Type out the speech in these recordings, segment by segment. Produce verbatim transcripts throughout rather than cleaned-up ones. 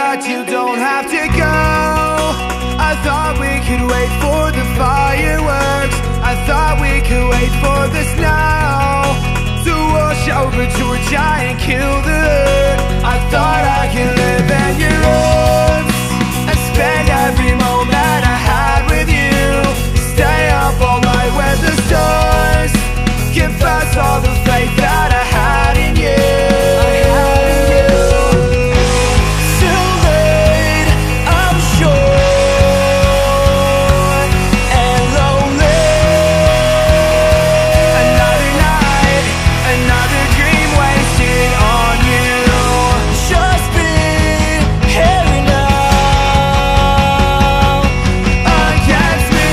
that you don't have to go. I thought we could wait for the fireworks. I thought we could wait for the snow to wash over Georgia and kill the hurt. I thought I could live in your arms and spend every moment I had with you. Stay up all night with the stars, confess all the faith that I had in you. I had in you. Too late, I'm sure, and lonely. Another night, another dream wasted on you. Just be here now against me.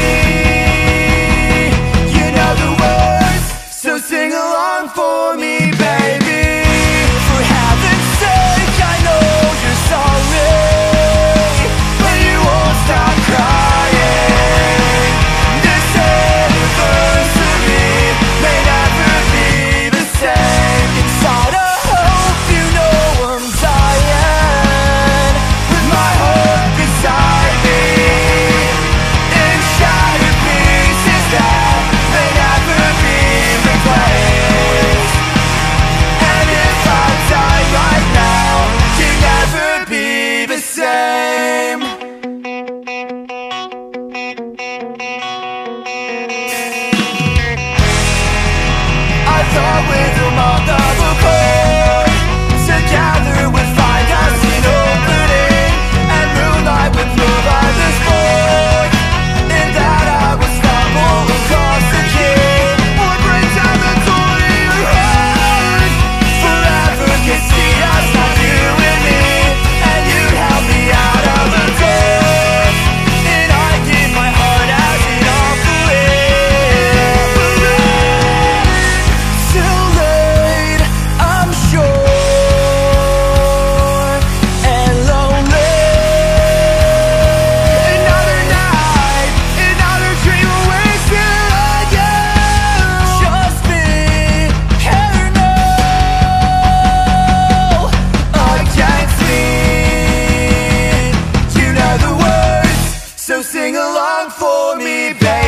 You know the words, so sing along for me, baby. For heaven's sake, I know you're sorry, but you won't stop crying. This anniversary may never be the same. Inside I hope you know I'm dying, with my heart beside me, in shattered pieces that may never be replaced. And if I die right now, you'll never be the same. I thought with a month of accord, together we'd find us an opening, and moonlight would provide the spark, and that I would stumble across the key, or break down the door to your heart. Forever could see us, not you and me, and you'd help me out of the dark, and I'd give my heart as an offering. Too late, I'm sure, and lonely. Another night, another dream wasted on you. Just be here now against me. You know the words, so sing along for me, baby.